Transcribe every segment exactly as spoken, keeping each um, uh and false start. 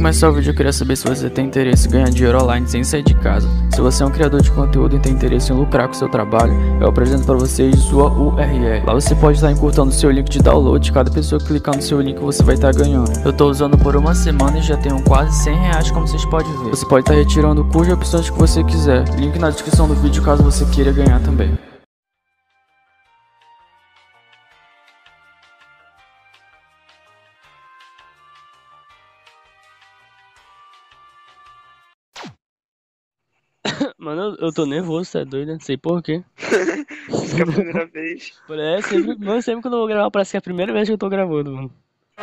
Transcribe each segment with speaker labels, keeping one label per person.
Speaker 1: começar o vídeo, eu queria saber se você tem interesse em ganhar dinheiro online sem sair de casa. Se você é um criador de conteúdo e tem interesse em lucrar com seu trabalho, eu apresento para vocês sua U R L. Lá você pode estar encurtando o seu link de download. Cada pessoa que clicar no seu link você vai estar ganhando. Eu estou usando por uma semana e já tenho quase cem reais, como vocês podem ver. Você pode estar retirando cujas opções que você quiser. Link na descrição do vídeo caso você queira ganhar também.
Speaker 2: Mano, eu, eu tô nervoso, você é doido, né? Não sei por quê.
Speaker 3: Isso que é a primeira vez.
Speaker 2: É, sempre, mano, sempre quando eu vou gravar parece que é a primeira vez que eu tô gravando, mano.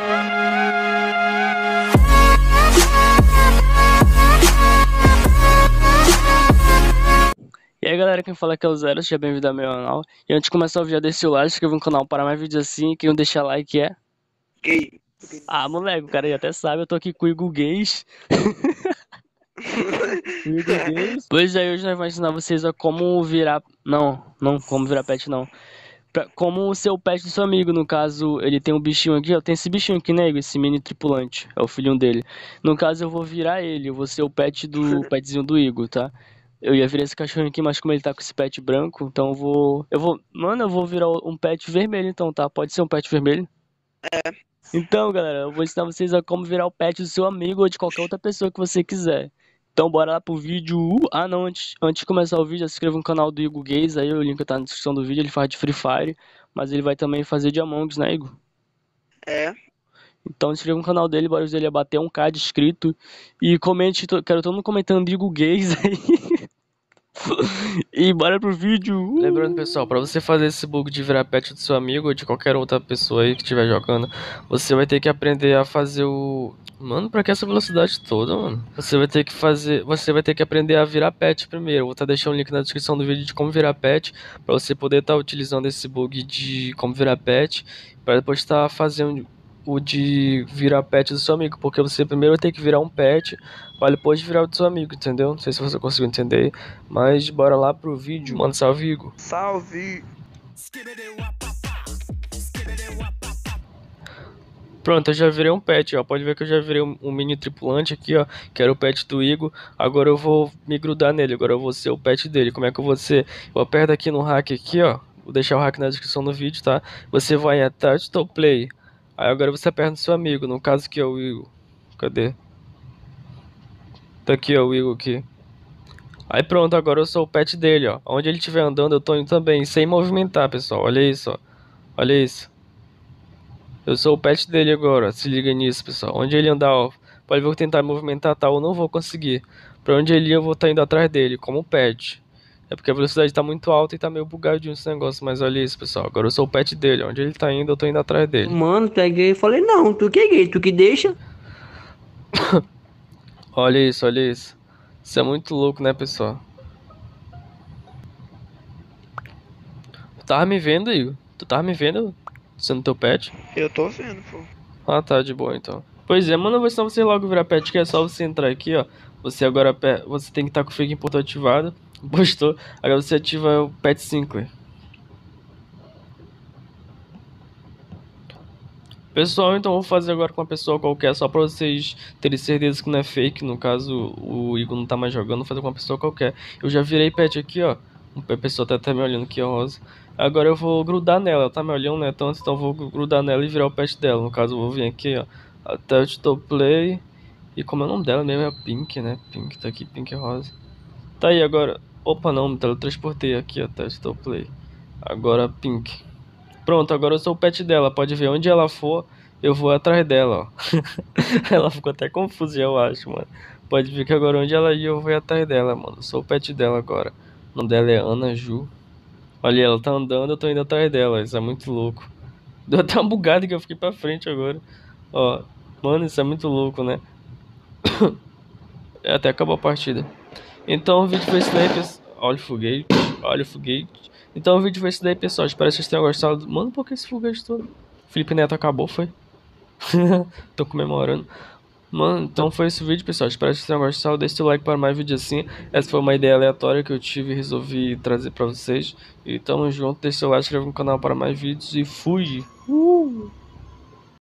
Speaker 2: E aí galera, quem fala aqui é o Zero, seja bem-vindo ao meu canal. E antes de começar o vídeo, deixa o like, se inscreva no canal para mais vídeos assim. Quem não deixa like é...
Speaker 3: Gay.
Speaker 2: Ah, moleque, o cara aí até sabe, eu tô aqui com o Igor Gays. Pois aí, hoje nós vamos ensinar vocês a como virar... Não, não como virar pet, não. Pra... Como ser o pet do seu amigo. No caso, ele tem um bichinho aqui, ó. Tem esse bichinho aqui, né, esse mini tripulante. É o filhinho dele. No caso, eu vou virar ele. Eu vou ser o pet do... petzinho do Igor, tá? Eu ia virar esse cachorro aqui, mas como ele tá com esse pet branco, então eu vou... Eu vou... Mano, eu vou virar um pet vermelho, então, tá? Pode ser um pet vermelho?
Speaker 3: É.
Speaker 2: Então, galera, eu vou ensinar vocês a como virar o pet do seu amigo ou de qualquer outra pessoa que você quiser. Então bora lá pro vídeo. Ah não, antes, antes de começar o vídeo, se inscreva no canal do Igor Gays, aí o link tá na descrição do vídeo, ele faz de Free Fire, mas ele vai também fazer de Among Us, né, Igor?
Speaker 3: É.
Speaker 2: Então se inscreva no canal dele, bora ele bater um K de inscrito. E comente, tô, quero todo mundo comentando Igor Gays aí. E bora pro vídeo.
Speaker 1: Lembrando, pessoal, para você fazer esse bug de virar pet do seu amigo ou de qualquer outra pessoa aí que estiver jogando, você vai ter que aprender a fazer o... Mano, pra que essa velocidade toda, mano? Você vai ter que fazer... Você vai ter que aprender a virar pet primeiro. Eu vou estar deixando o link na descrição do vídeo de como virar pet, pra você poder estar utilizando esse bug de como virar pet, para depois estar fazendo o de virar pet do seu amigo, porque você primeiro vai ter que virar um pet para depois virar o do seu amigo, entendeu? Não sei se você conseguiu entender, mas bora lá pro vídeo. Mano, salve, Igor.
Speaker 3: Salve.
Speaker 1: Pronto, eu já virei um pet, ó. Pode ver que eu já virei um, um mini tripulante aqui, ó. Que era o pet do Igor. Agora eu vou me grudar nele. Agora eu vou ser o pet dele. Como é que eu vou ser? Eu aperto aqui no hack aqui, ó. Vou deixar o hack na descrição do vídeo, tá? Você vai em Touch to Play. Aí agora você aperta no seu amigo. No caso que é o Igor. Cadê? Tá aqui, ó, o Igor aqui. Aí pronto, agora eu sou o pet dele, ó. Onde ele estiver andando, eu tô indo também. Sem movimentar, pessoal. Olha isso, ó. Olha isso. Eu sou o pet dele agora, se liga nisso, pessoal. Onde ele andar, ó, pode ver que eu tentar movimentar, tal, eu não vou conseguir. Pra onde ele ir, eu vou estar indo atrás dele, como pet. É porque a velocidade tá muito alta e tá meio bugadinho esse negócio, mas olha isso, pessoal. Agora eu sou o pet dele, onde ele tá indo, eu tô indo atrás dele.
Speaker 4: Mano, tu é gay? Eu falei, não, tu que é gay, tu que deixa?
Speaker 1: Olha isso, olha isso. Isso é muito louco, né, pessoal? Tu tava me vendo, Igor? Tu tava me vendo sendo teu pet?
Speaker 3: Eu tô vendo, pô.
Speaker 1: Ah, tá, de boa então. Pois é, mano, eu vou ensinar você logo virar pet, que é só você entrar aqui, ó. Você agora, você tem que estar com o Fake Import ativado. Postou. Agora você ativa o Pet Sinclair. Pessoal, então eu vou fazer agora com uma pessoa qualquer, só pra vocês terem certeza que não é fake. No caso, o Igor não tá mais jogando, vou fazer com uma pessoa qualquer. Eu já virei pet aqui, ó. A pessoa tá até me olhando aqui, ó, Rosa. Agora eu vou grudar nela, ela tá me olhando, né, tanto, então eu vou grudar nela e virar o pet dela. No caso, eu vou vir aqui, ó, a Touch to Play. E como é o nome dela mesmo, é Pink, né, Pink, tá aqui, Pink Rosa. Tá aí, agora, opa, não, me teletransportei aqui, ó, Touch to Play. Agora, Pink. Pronto, agora eu sou o pet dela, pode ver, onde ela for, eu vou atrás dela, ó. Ela ficou até confusa, eu acho, mano. Pode ver que agora onde ela ir, eu vou atrás dela, mano. Eu sou o pet dela agora. O nome dela é Ana Ju. Olha, ela tá andando, eu tô indo atrás dela. Isso é muito louco. Deu até uma bugada que eu fiquei pra frente agora. Ó, mano, isso é muito louco, né? É, até acabou a partida. Então o vídeo foi esse daí, pessoal. Olha o foguete, olha o foguete. Então o vídeo foi esse daí, pessoal. Espero que vocês tenham gostado. Mano, por que esse foguete todo? Felipe Neto acabou, foi? Tô comemorando. Mano, então foi esse vídeo, pessoal. Espero que vocês tenham gostado. Deixe seu like para mais vídeos assim. Essa foi uma ideia aleatória que eu tive e resolvi trazer pra vocês. E tamo junto. Deixe seu like, se inscreva no canal para mais vídeos. E fui! Uh!